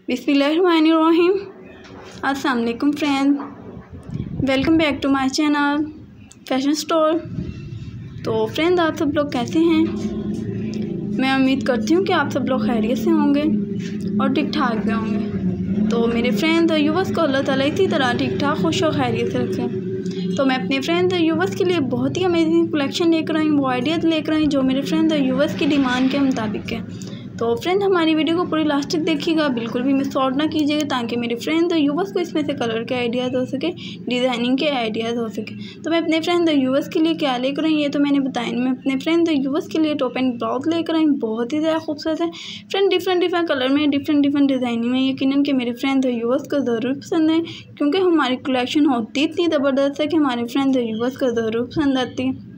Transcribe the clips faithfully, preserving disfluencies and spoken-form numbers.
बिस्मिल्लाहिर्रहमानिर्रहीम। अस्सलाम वालेकुम friend, welcome back to my channel fashion store. तो फ्रेंड, आप सब लोग कैसे हैं? मैं उम्मीद करती हूँ कि आप सब लोग खैरियत से होंगे और ठीक ठाक भी होंगे। तो मेरे फ्रेंड यूवर्स को अल्लाह ताला इसी तरह ठीक ठाक खुश और खैरियत से रखें। तो मैं अपने फ्रेंड यूवर्स के लिए बहुत ही अमेजिंग कलेक्शन लेकर आई हूँ, वो आइडियाज़ लेकर आई जो मेरे फ्रेंड यूवर्स की डिमांड के मुताबिक है। तो फ्रेंड, हमारी वीडियो को पूरी लास्ट तक देखिएगा, बिल्कुल भी मिस आउट ना कीजिएगा, ताकि मेरे फ्रेंड यूवर्स को इसमें से कलर के आइडियाज़ हो सके, डिज़ाइनिंग के आइडियाज़ हो सके। तो मैं अपने फ्रेंड यूवर्स के लिए क्या लेकर आई ये तो मैंने बताया। मैं अपने फ्रेंड यूवर्स के लिए टॉप एंड ब्लाउज लेकर आई, बहुत ही ज़्यादा खूबसूरत है फ्रेंड, डिफरेंट डिफरेंट कलर में, डिफरेंट डिफरेंट डिज़ाइनिंग में। यकीनन कि मेरे फ्रेंड यूवर्स को ज़रूर पसंद है, क्योंकि हमारी कलेक्शन होती इतनी ज़बरदस्त है कि हमारे फ्रेंड यूवर्स को ज़रूर पसंद आती है।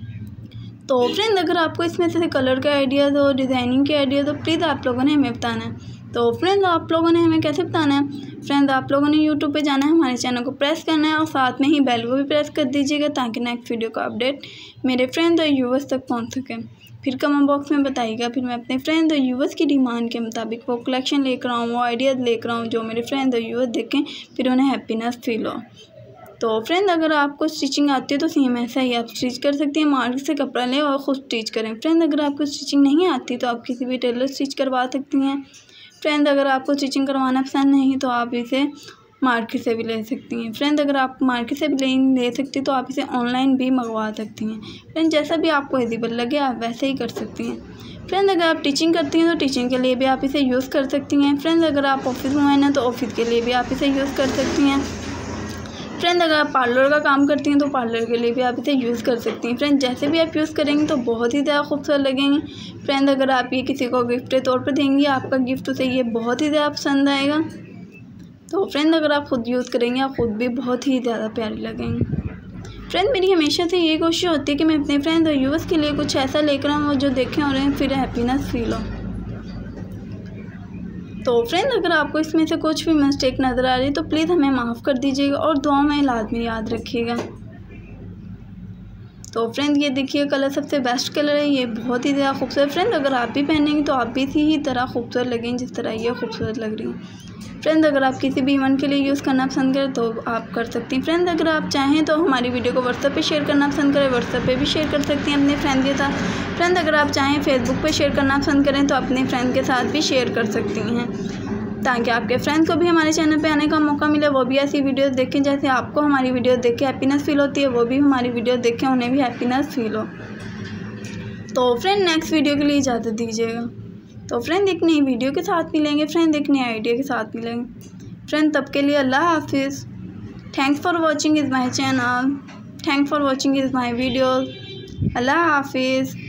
तो फ्रेंड, अगर आपको इसमें से कलर के आइडियाज़ और डिज़ाइनिंग के आइडियाज़ तो प्लीज़ आप लोगों ने हमें बताना है। तो फ्रेंड, आप लोगों ने हमें कैसे बताना है? फ्रेंड, आप लोगों ने यूट्यूब पे जाना है, हमारे चैनल को प्रेस करना है और साथ में ही बेल को भी प्रेस कर दीजिएगा, ताकि नेक्स्ट वीडियो का अपडेट मेरे फ्रेंड और यूवर्स तक पहुँच सके। फिर कमेंट बॉक्स में बताइएगा, फिर मैं अपने फ्रेंड और यूवर्स की डिमांड के मुताबिक वो कलेक्शन लेकर आऊँ, वो आइडियाज़ लेकर आऊँ जो मेरे फ्रेंड और यूवर्स देखें, फिर उन्हें हैप्पीनेस फील हो। तो फ्रेंड, अगर आपको स्टिचिंग आती है तो सेम ऐसा ही आप स्टिच कर सकती हैं। मार्केट से कपड़ा लें और ख़ुद स्टिच करें। फ्रेंड, अगर आपको स्टिचिंग नहीं आती तो आप किसी भी टेलर स्टिच करवा सकती हैं। फ्रेंड, अगर आपको स्टिचिंग करवाना पसंद नहीं तो आप इसे मार्केट से भी ले सकती हैं। फ्रेंड, अगर आप मार्केट से भी ले ले सकती तो आप इसे ऑनलाइन भी मंगवा सकती हैं। फ्रेंड, जैसा भी आपको इजीबल लगे आप वैसे ही कर सकती हैं। फ्रेंड, अगर आप टीचिंग करती हैं तो टीचिंग के लिए भी आप इसे यूज़ कर सकती हैं। फ्रेंड, अगर आप ऑफिस में हैं तो ऑफिस के लिए भी आप इसे यूज़ कर सकती हैं। फ्रेंड, अगर आप पार्लर का काम करती हैं तो पार्लर के लिए भी आप इसे यूज़ कर सकती हैं। फ्रेंड, जैसे भी आप यूज़ करेंगी तो बहुत ही ज़्यादा खूबसूरत लगेंगी। फ्रेंड, अगर आप ये किसी को गिफ्ट के तौर पर देंगी, आपका गिफ्ट उसे ये बहुत ही ज़्यादा पसंद आएगा। तो फ्रेंड, अगर आप ख़ुद यूज़ करेंगी आप ख़ुद भी बहुत ही ज़्यादा प्यारी लगेंगी। फ्रेंड, मेरी हमेशा से ये कोशिश होती है कि मैं अपने फ्रेंड और यूवर्स के लिए कुछ ऐसा लेकर आऊँ जो देखें और उन्हें फिर हैप्पीनेस फील हो। तो फ्रेंड, अगर आपको इसमें से कुछ भी मिस्टेक नज़र आ रही है तो प्लीज़ हमें माफ़ कर दीजिएगा और दुआ में लाजमी याद रखिएगा। तो फ्रेंड, ये देखिए कलर सबसे बेस्ट कलर है, ये बहुत ही ज़्यादा खूबसूरत। फ्रेंड, अगर आप भी पहनेंगी तो आप भी इसी ही तरह खूबसूरत लगेंगी जिस तरह ये खूबसूरत लग रही हैं। फ्रेंड, अगर आप किसी भी इवेंट के लिए यूज़ करना पसंद करें तो आप कर सकती हैं। फ्रेंड, अगर आप चाहें तो हमारी वीडियो को व्हाट्सएप पे शेयर करना पसंद करें, व्हाट्सएप पे भी शेयर कर सकती हैं अपने फ्रेंड के साथ। फ्रेंड, अगर आप चाहें फेसबुक पे शेयर करना पसंद करें तो अपने फ्रेंड के साथ भी शेयर कर सकती हैं, ताकि आपके फ्रेंड्स को भी हमारे चैनल पे आने का मौका मिले, वो भी ऐसी वीडियोस देखें जैसे आपको हमारी वीडियो देख के हैप्पीनेस फील होती है, वो भी हमारी वीडियो देखें उन्हें भी हैप्पीनेस फील हो। तो फ्रेंड, नेक्स्ट वीडियो के लिए इजाज़त दीजिएगा। तो फ्रेंड, एक नई वीडियो के साथ मिलेंगे, फ्रेंड एक नए आइडिया के साथ मिलेंगे। फ्रेंड, तब के लिए अल्लाह हाफिज़। Thanks for watching is my channel, thanks for watching is my videos. अल्लाह हाफिज़।